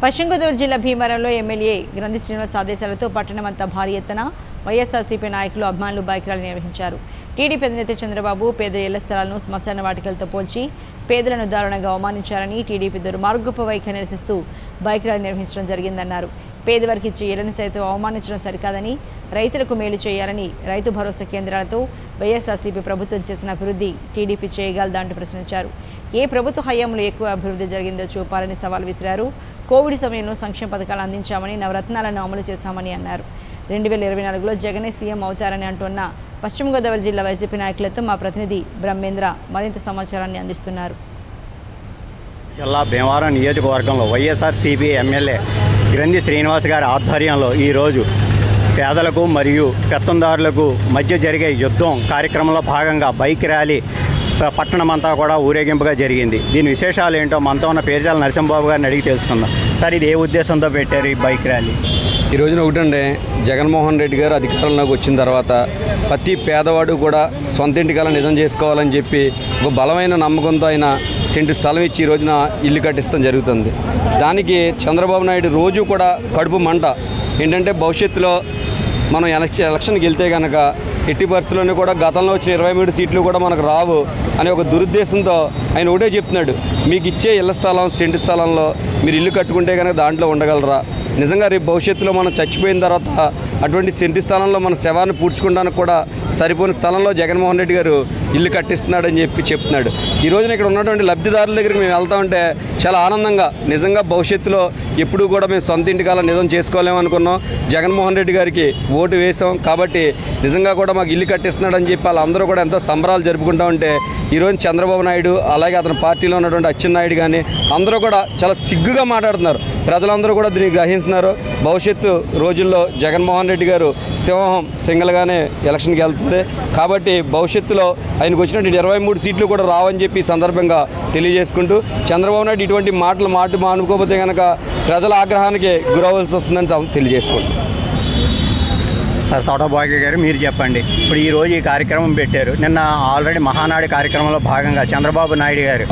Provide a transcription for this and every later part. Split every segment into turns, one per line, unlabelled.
పశ్చిమ గోదావరి జిల్లా భీమవరంలో ఎమ్మెల్యే గ్రంథి శ్రీనివాస్ ఆదేశాలతో పట్టణమంతా భారీ ఎత్తున YSRCP నాయకులు అభిమానులు బైక్ ర్యాలీ నిర్వహించారు. టీడీపీ అధినేత చంద్రబాబు పేద ఇళ్ల స్థలాలను శ్మశాన వాటికలతో పోల్చి పేదలను దారుణంగా అవమానించారని టీడీపీ దుర్మార్గపు వైఖరి నిరసిస్తూ బైక్ ర్యాలీ నిర్వహించడం జరిగిందన్నారు. పేదవారికి ఇచ్చే ఇళ్లను సైతం అవమానించడం సరికాదని, రైతులకు మేలు చేయాలని రైతు భరోసా కేంద్రాలతో YSRCP ప్రభుత్వం చేసిన అభివృద్ధి టీడీపీ చేయగలదంటూ ప్రశ్నించారు. ఏ ప్రభుత్వ హయాంలో ఎక్కువ అభివృద్ధి జరిగిందో చూపాలని సవాల్ విసిరారు. కోవిడ్ సమయంలో సంక్షేమ పథకాలు అందించామని, నవరత్నాలను అమలు చేశామని అన్నారు. 2024లో జగనే సీఎం అవుతారని అంటున్న పశ్చిమ గోదావరి జిల్లా YCP నాయకులతో మా ప్రతినిధి బ్రహ్మేంద్ర మరింత సమాచారాన్ని అందిస్తున్నారు.
జిల్లా భీమవరం నియోజకవర్గంలో YSRCP ఎమ్మెల్యే గ్రంథి శ్రీనివాస్ గారి ఆధ్వర్యంలో ఈరోజు పేదలకు మరియు పెత్తందారులకు మధ్య జరిగే యుద్ధం కార్యక్రమంలో భాగంగా బైక్ ర్యాలీ పట్టణమంతా కూడా ఊరేగింపుగా జరిగింది. దీని విశేషాలు ఏంటో మనతో ఉన్న పేర్చాల నరసింహబాబు గారిని అడిగి తెలుసుకుందాం. సార్, ఇది ఏ ఉద్దేశంతో పెట్టారు ఈ బైక్ ర్యాలీ?
ఈ రోజున ఒకటండి, జగన్మోహన్ రెడ్డి గారు అధికారంలోకి వచ్చిన తర్వాత ప్రతి పేదవాడు కూడా సొంత ఇంటికలా నిజం చేసుకోవాలని చెప్పి ఒక బలమైన నమ్మకంతో ఆయన సెంటు స్థలం ఇచ్చి ఈ రోజున ఇల్లు కట్టిస్తాం జరుగుతుంది. దానికి చంద్రబాబు నాయుడు రోజు కూడా కడుపు మంట ఏంటంటే, భవిష్యత్తులో మనం ఎలక్షన్కి వెళ్తే కనుక ఎట్టి పరిస్థితుల్లోనే కూడా గతంలో వచ్చిన 23 సీట్లు కూడా మనకు రావు అనే ఒక దురుద్దేశంతో ఆయన ఒకటే చెప్తున్నాడు, మీకు ఇచ్చే ఇళ్ల స్థలం సెంటు స్థలంలో మీరు ఇల్లు కట్టుకుంటే కనుక దాంట్లో ఉండగలరా? నిజంగా రేపు భవిష్యత్తులో మనం చచ్చిపోయిన తర్వాత అటువంటి సెంటు స్థలంలో మన శవాన్ని పూడ్చుకోవడానికి కూడా సరిపోయిన స్థలంలో జగన్మోహన్ రెడ్డి గారు ఇల్లు కట్టిస్తున్నాడని చెప్తున్నాడు. ఈ రోజున ఇక్కడ ఉన్నటువంటి లబ్ధిదారుల దగ్గరికి మేము వెళ్తా ఉంటే చాలా ఆనందంగా, నిజంగా భవిష్యత్తులో ఎప్పుడూ కూడా మేము సొంత ఇంటికాల నిజం చేసుకోలేమనుకున్నాం. జగన్మోహన్ రెడ్డి గారికి ఓటు వేసాం కాబట్టి నిజంగా కూడా మాకు ఇల్లు కట్టిస్తున్నాడని చెప్పి వాళ్ళందరూ కూడా ఎంతో సంబరాలు జరుపుకుంటూ ఉంటే ఈరోజు చంద్రబాబు నాయుడు అలాగే అతని పార్టీలో ఉన్నటువంటి అచ్చెన్నాయుడు కానీ అందరూ కూడా చాలా సిగ్గుగా మాట్లాడుతున్నారు. ప్రజలందరూ కూడా దీన్ని గ్రహిస్తున్నారు. భవిష్యత్తు రోజుల్లో జగన్మోహన్ రెడ్డి గారు సింగిల్గానే ఎలక్షన్కి వెళ్తుంది కాబట్టి భవిష్యత్తులో ఆయనకు వచ్చినటువంటి 23 సీట్లు కూడా రావని చెప్పి ఈ సందర్భంగా తెలియజేసుకుంటూ, చంద్రబాబు నాయుడు ఇటువంటి మాటలు మానుకోకపోతే కనుక ప్రజల ఆగ్రహానికి గురవలసి వస్తుందని తెలియజేసుకుంటాం.
సార్, తోటబాబు గారు మీరు చెప్పండి, ఇప్పుడు ఈరోజు ఈ కార్యక్రమం పెట్టారు. నిన్న ఆల్రెడీ మహానాడు కార్యక్రమంలో భాగంగా చంద్రబాబు నాయుడు గారు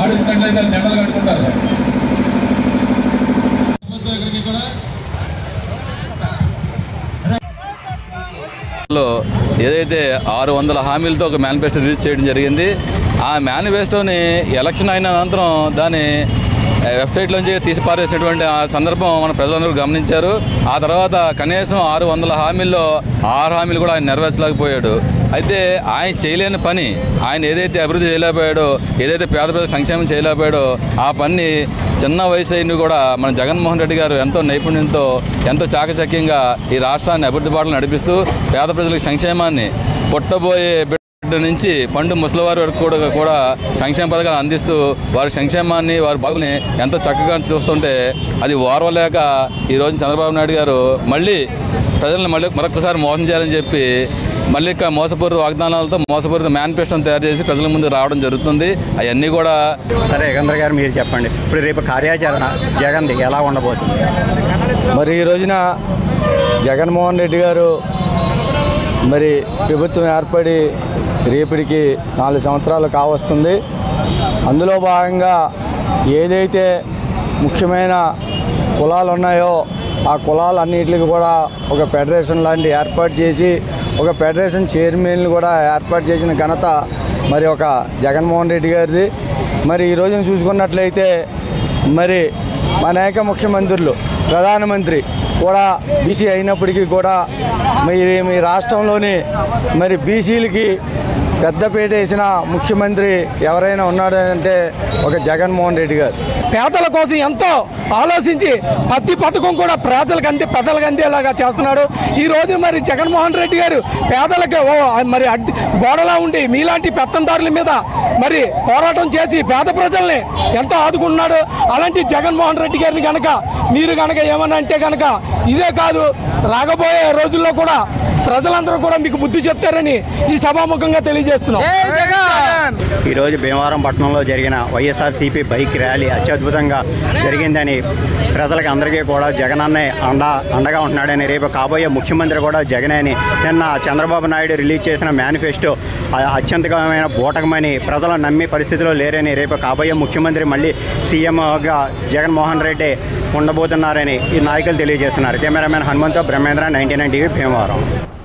ఏదైతే 600 హామీలతో ఒక మేనిఫెస్టో రిలీజ్ చేయడం జరిగింది. ఆ మేనిఫెస్టోని ఎలక్షన్ అయిన అనంతరం దాన్ని వెబ్సైట్లోంచి తీసి పారేసినటువంటి ఆ సందర్భం మన ప్రజలందరూ గమనించారు. ఆ తర్వాత కనీసం 600 హామీల్లో 6 హామీలు కూడా ఆయన నెరవేర్చలేకపోయాడు. అయితే ఆయన చేయలేని పని, ఆయన ఏదైతే అభివృద్ధి చేయలేకపోయాడో, ఏదైతే పేద ప్రజల సంక్షేమం చేయలేకపోయాడో ఆ పని చిన్న వయసు అయిన కూడా మన జగన్మోహన్ రెడ్డి గారు ఎంతో నైపుణ్యంతో ఎంతో చాకచక్యంగా ఈ రాష్ట్రాన్ని అభివృద్ధి బాటలు నడిపిస్తూ పేద ప్రజలకు సంక్షేమాన్ని పుట్టబోయే నుంచి పండు ముసలివారి వరకు కూడా సంక్షేమ పథకాలు అందిస్తూ వారి సంక్షేమాన్ని వారి బాగుని ఎంతో చక్కగా చూస్తుంటే అది ఓర్వలేక ఈరోజు చంద్రబాబు నాయుడు గారు మళ్ళీ ప్రజలను మరొకసారి మోసం చేయాలని చెప్పి మళ్ళీ మోసపూరిత వాగ్దానాలతో మోసపూరిత మేనిఫెస్టోని తయారు చేసి ప్రజల ముందు రావడం జరుగుతుంది. అవన్నీ కూడా
సరే. యోగేంద్ర గారు మీరు చెప్పండి, ఇప్పుడు రేపు కార్యాచరణ జగన్ది ఎలా ఉండబోతుంది?
మరి ఈ రోజున జగన్మోహన్ రెడ్డి గారు మరి ప్రభుత్వం ఏర్పడి రేపటికి 4 సంవత్సరాలు కావస్తుంది. అందులో భాగంగా ఏదైతే ముఖ్యమైన కులాలు ఉన్నాయో ఆ కులాలన్నిటికి కూడా ఒక ఫెడరేషన్ లాంటి ఏర్పాటు చేసి ఒక ఫెడరేషన్ చైర్మన్లు కూడా ఏర్పాటు చేసిన ఘనత మరి ఒక జగన్మోహన్ రెడ్డి గారిది. మరి ఈ రోజున చూసుకున్నట్లయితే మరి అనేక ముఖ్యమంత్రులు, ప్రధానమంత్రి కూడా బీసీ అయినప్పటికీ కూడా మీ రాష్ట్రంలోని మరి బీసీలకి పెద్దపీట వేసిన ముఖ్యమంత్రి ఎవరైనా ఉన్నాడంటే ఒక జగన్మోహన్ రెడ్డి గారు.
పేదల కోసం ఎంతో ఆలోచించి ప్రతి పథకం కూడా పెద్దలకు అందేలాగా చేస్తున్నాడు. ఈ రోజు మరి జగన్మోహన్ రెడ్డి గారు పేదలకు మరి గోడలా ఉండి మీలాంటి పెత్తందారుల మీద మరి పోరాటం చేసి పేద ప్రజల్ని ఎంతో ఆదుకుంటున్నాడు. అలాంటి జగన్మోహన్ రెడ్డి గారిని కనుక మీరు కనుక ఏమన్నా అంటే కనుక ఇదే కాదు, రాబోయే రోజుల్లో కూడా ప్రజలందరూ కూడా మీకు బుద్ధి చెప్తారని ఈ సభాముఖంగా తెలియజేస్తున్నాం.
ఈరోజు భీమవరం పట్టణంలో జరిగిన YSRCP బైక్ ర్యాలీ అత్యద్భుతంగా జరిగిందని, ప్రజలకు అందరికీ కూడా జగనన్నే అండగా ఉంటున్నాడని, రేపు కాబోయే ముఖ్యమంత్రి కూడా జగనే అని నిన్న చంద్రబాబు నాయుడు రిలీజ్ చేసిన మేనిఫెస్టో అత్యంతమైన బూటకమని, ప్రజలు నమ్మే పరిస్థితిలో లేరని, రేపు కాబోయే ముఖ్యమంత్రి మళ్ళీ సీఎంగా జగన్మోహన్ రెడ్డి ఉండబోతున్నారని ఈ నాయకులు తెలియజేస్తున్నారు. కెమెరామెన్ హనుమంతో బ్రహ్మేంద్ర 99 టీవీ భీమవరం.